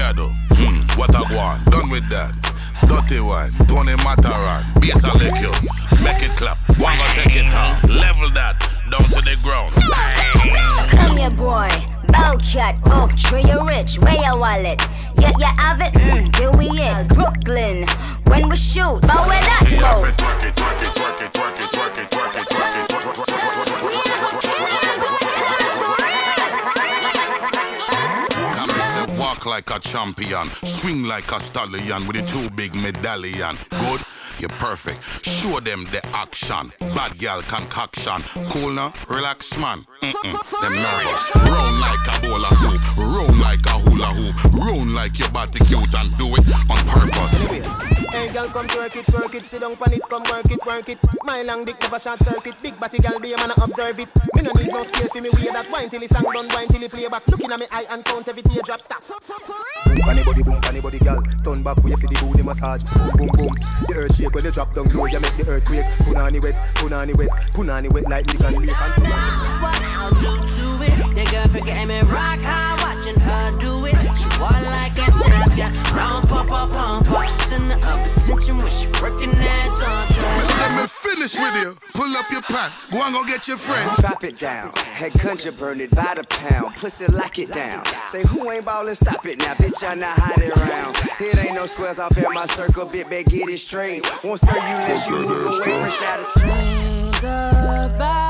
you do? What I want? Done with that. Dirty one, Tony Mataran. Bass a lick you, make it clap. One go take it out, level that down to the ground. Come here, boy. Bowcat, oh, tree you rich, where your wallet? Yeah, you have it, here we it. Brooklyn, when we shoot, but where that goes? Twerk it, twerk it, twerk it, twerk it, twerk it, twerk it, twerk it, twerk it, walk like a champion, swing like a stallion with a two big medallion. Good? You're perfect. Show them the action. Bad girl concoction. Cool now? Relax, man. Them nervous. Round like a bowl of soup. Round like a hula hoop. Round like your body cute and do it on purpose. Hey girl, come twerk it, sit down pan it, come work it. My long dick never short circuit. Big body girl, be a man observe it. Me no need no scale for me wear that wine till the song done, wine till the play back. Looking at me eye and count every teardrop stop. Boom, panny body girl. Turn back way for the booty massage. Boom, boom, boom. The earth shake when you drop down low, you make the earthquake. Punani wet like me can leak and what I'll do to it. The girl forget me rock hard, watching her do it. She walk like a champion. Round pop. Send her up attention when she working that on. Let me finish with you. Pull up your pants. Go and go get your friend. Drop it down. Head country burn it by the pound. Pussy lock it down. Say who ain't ballin', stop it now. Bitch, I not hide it around. It ain't no squares off in my circle. Bit back, get it straight. Won't stir you unless you move away from shadows. Dreams about